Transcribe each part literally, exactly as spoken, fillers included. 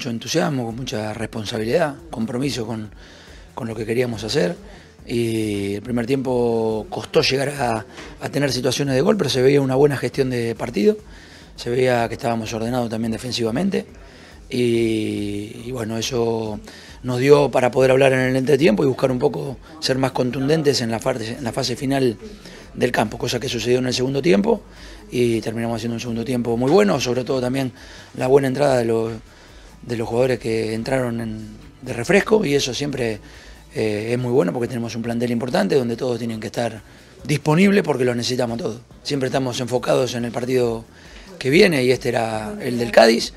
mucho entusiasmo, con mucha responsabilidad, compromiso con, con lo que queríamos hacer. Y el primer tiempo costó llegar a, a tener situaciones de gol, pero se veía una buena gestión de partido, se veía que estábamos ordenados también defensivamente y, y bueno, eso nos dio para poder hablar en el entretiempo y buscar un poco ser más contundentes en la fase, en la fase final del campo, cosa que sucedió en el segundo tiempo y terminamos haciendo un segundo tiempo muy bueno, sobre todo también la buena entrada de los, de los jugadores que entraron en, de refresco y eso siempre Eh, es muy bueno porque tenemos un plantel importante donde todos tienen que estar disponibles porque lo necesitamos todos. Siempre estamos enfocados en el partido que viene y este era el del Cádiz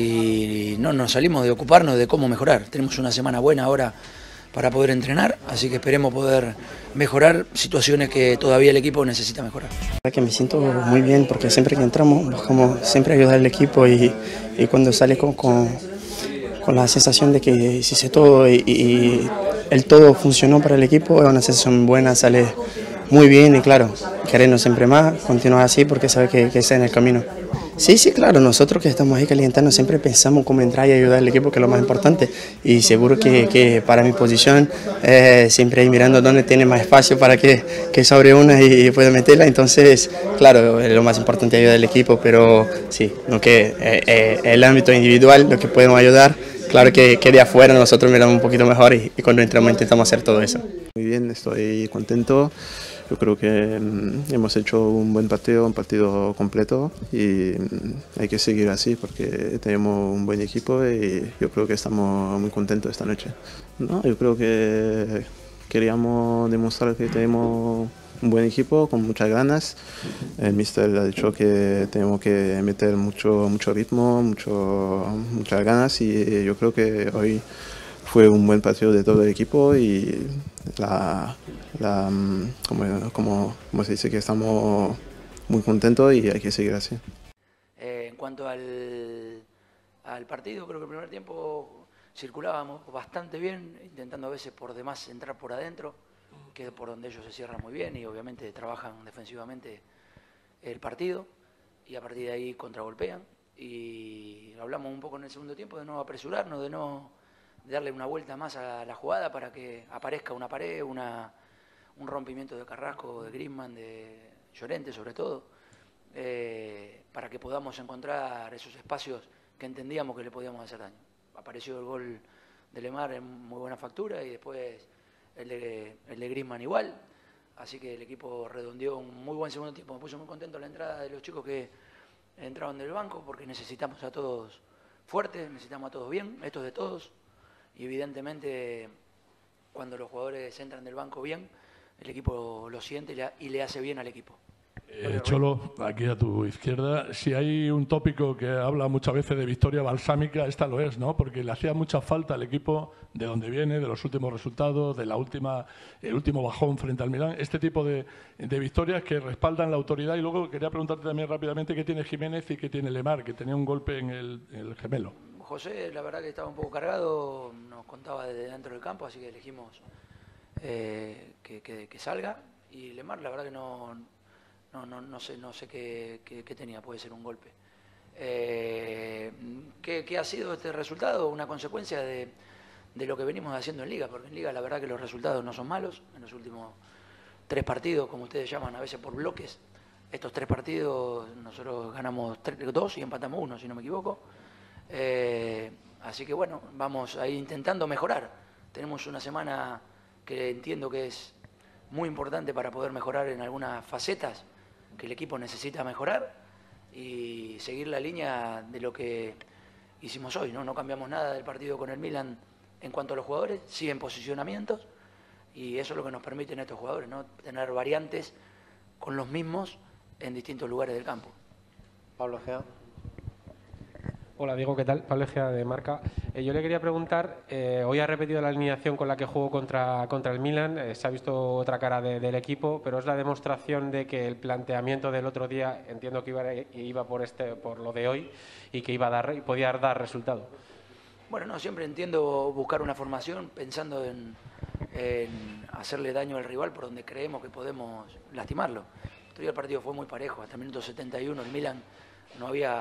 y no nos salimos de ocuparnos de cómo mejorar. Tenemos una semana buena ahora para poder entrenar, así que esperemos poder mejorar situaciones que todavía el equipo necesita mejorar. Que me siento muy bien porque siempre que entramos buscamos siempre ayudar al equipo y, y cuando sale con, con, con la sensación de que hice todo y, y el todo funcionó para el equipo, es una sensación buena, sale muy bien y claro, queremos siempre más, continuar así porque sabe que, que está en el camino. Sí, sí, claro, nosotros que estamos ahí calentando siempre pensamos cómo entrar y ayudar al equipo, que es lo más importante. Y seguro que, que para mi posición, eh, siempre ahí mirando dónde tiene más espacio para que, que sobre una y pueda meterla. Entonces, claro, es lo más importante ayudar al equipo, pero sí, no que eh, eh, el ámbito individual, lo que podemos ayudar. Claro que, que de afuera nosotros miramos un poquito mejor y, y cuando entramos intentamos hacer todo eso. Muy bien, estoy contento. Yo creo que mm, hemos hecho un buen partido, un partido completo y mm, hay que seguir así porque tenemos un buen equipo y yo creo que estamos muy contentos esta noche. No, yo creo que queríamos demostrar que tenemos un buen equipo con muchas ganas. El míster ha dicho que tenemos que meter mucho, mucho ritmo, mucho, muchas ganas y yo creo que hoy fue un buen partido de todo el equipo y la, la, como, como, como se dice que estamos muy contentos y hay que seguir así. Eh, en cuanto al, al partido, creo que el primer tiempo circulábamos bastante bien, intentando a veces por demás entrar por adentro, que es por donde ellos se cierran muy bien y obviamente trabajan defensivamente el partido y a partir de ahí contragolpean. Y hablamos un poco en el segundo tiempo de no apresurarnos, de no de darle una vuelta más a la jugada para que aparezca una pared, una, un rompimiento de Carrasco, de Griezmann, de Llorente sobre todo, eh, para que podamos encontrar esos espacios que entendíamos que le podíamos hacer daño. Apareció el gol de Lemar en muy buena factura y después el de, el de Griezmann igual, así que el equipo redondeó un muy buen segundo tiempo. Me puso muy contento la entrada de los chicos que entraban del banco porque necesitamos a todos fuertes, necesitamos a todos bien, esto es de todos. Y evidentemente cuando los jugadores entran del banco bien, el equipo lo siente y le hace bien al equipo. Eh, Cholo, aquí a tu izquierda, si hay un tópico que habla muchas veces de victoria balsámica, esta lo es, ¿no? Porque le hacía mucha falta al equipo de donde viene, de los últimos resultados, de la última, el último bajón frente al Milán, este tipo de, de victorias que respaldan la autoridad. Y luego quería preguntarte también rápidamente qué tiene Jiménez y qué tiene Lemar, que tenía un golpe en el, en el gemelo. José, la verdad que estaba un poco cargado, nos contaba desde dentro del campo, así que elegimos eh, que, que, que salga. Y Lemar, la verdad que no, no, no, no sé, no sé qué, qué, qué tenía, puede ser un golpe. Eh, ¿qué, ¿Qué ha sido este resultado? Una consecuencia de, de lo que venimos haciendo en Liga, porque en Liga la verdad que los resultados no son malos. En los últimos tres partidos, como ustedes llaman a veces por bloques, estos tres partidos nosotros ganamos tres, dos y empatamos uno, si no me equivoco. Eh, así que bueno, vamos ahí intentando mejorar. Tenemos una semana que entiendo que es muy importante para poder mejorar en algunas facetas que el equipo necesita mejorar y seguir la línea de lo que hicimos hoy, ¿no? No cambiamos nada del partido con el Milan en cuanto a los jugadores, siguen posicionamientos y eso es lo que nos permiten estos jugadores, ¿no? Tener variantes con los mismos en distintos lugares del campo. Pablo Egea. Hola Diego, ¿qué tal? Pablo Egea de Marca. Eh, yo le quería preguntar, eh, hoy ha repetido la alineación con la que jugó contra, contra el Milan, eh, se ha visto otra cara de, del equipo, pero es la demostración de que el planteamiento del otro día, entiendo que iba, iba por, este, por lo de hoy y que iba a dar, y podía dar resultado. Bueno, no, siempre entiendo buscar una formación pensando en, en hacerle daño al rival por donde creemos que podemos lastimarlo. Todavía el partido fue muy parejo, hasta el minuto setenta y uno el Milan no había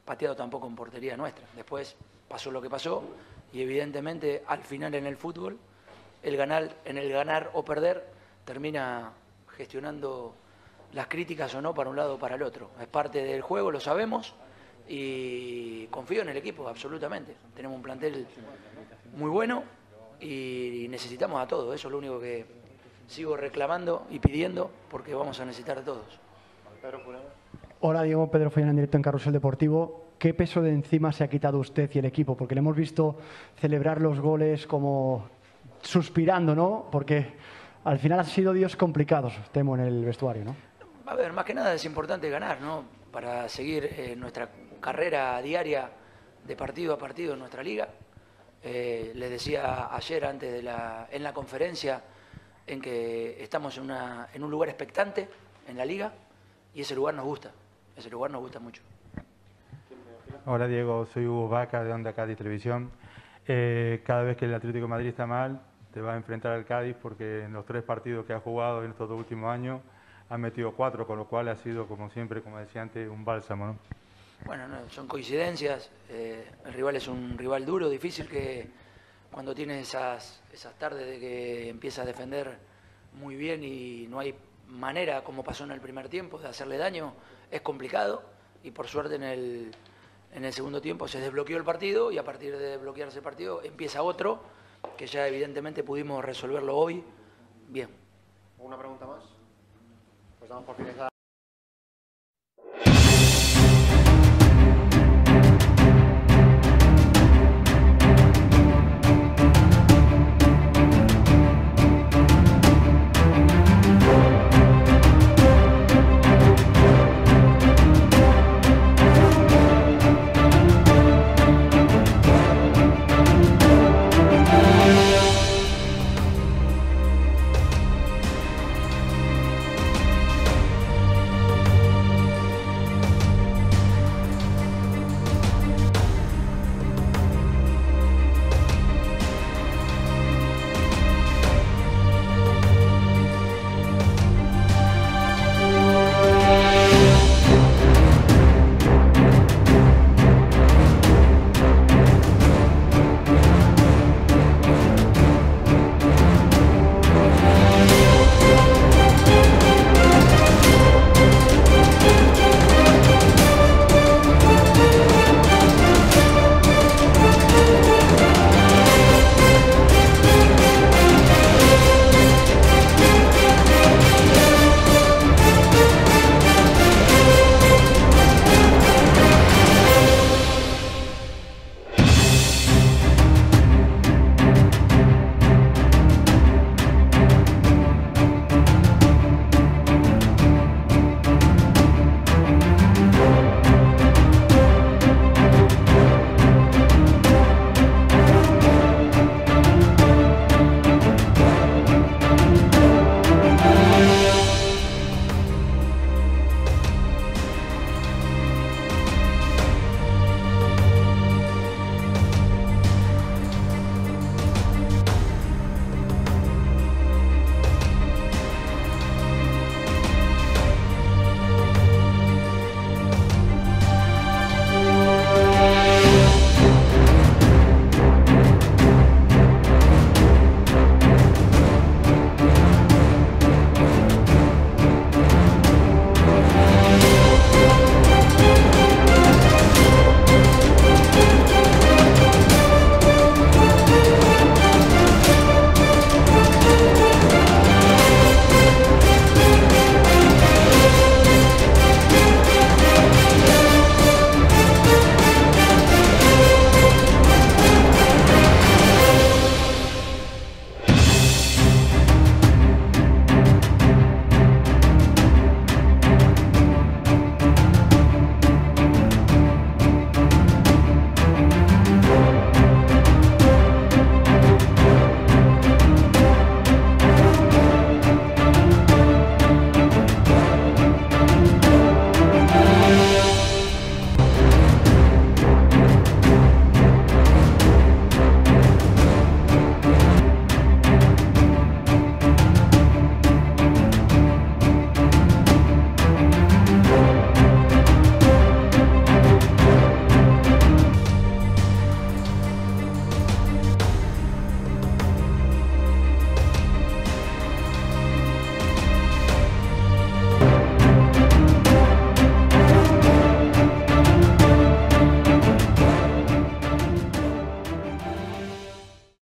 pateado tampoco en portería nuestra. Después pasó lo que pasó y evidentemente al final en el fútbol, el ganar, en el ganar o perder, termina gestionando las críticas o no para un lado o para el otro. Es parte del juego, lo sabemos, y confío en el equipo, absolutamente. Tenemos un plantel muy bueno y necesitamos a todos. Eso es lo único que sigo reclamando y pidiendo, porque vamos a necesitar a todos. Hola Diego, Pedro Follán en directo en Carrusel Deportivo. ¿Qué peso de encima se ha quitado usted y el equipo? Porque le hemos visto celebrar los goles como suspirando, ¿no? Porque al final han sido días complicados, temo, en el vestuario, ¿no? A ver, más que nada es importante ganar, ¿no? Para seguir eh, nuestra carrera diaria de partido a partido en nuestra liga. Eh, les decía ayer antes de la, en la conferencia en que estamos en, una, en un lugar expectante en la liga y ese lugar nos gusta, ese lugar nos gusta mucho. Hola Diego, soy Hugo Vaca de Onda Cádiz Televisión. Eh, cada vez que el Atlético de Madrid está mal, te va a enfrentar al Cádiz porque en los tres partidos que ha jugado en estos dos últimos años ha metido cuatro, con lo cual ha sido, como siempre, como decía antes, un bálsamo, ¿no? Bueno, no, son coincidencias. Eh, el rival es un rival duro, difícil, que cuando tiene esas, esas tardes de que empieza a defender muy bien y no hay manera, como pasó en el primer tiempo, de hacerle daño, es complicado. Y por suerte en el, en el segundo tiempo se desbloqueó el partido y a partir de desbloquearse el partido empieza otro, que ya evidentemente pudimos resolverlo hoy bien. ¿Una pregunta más? Pues damos por finalizada.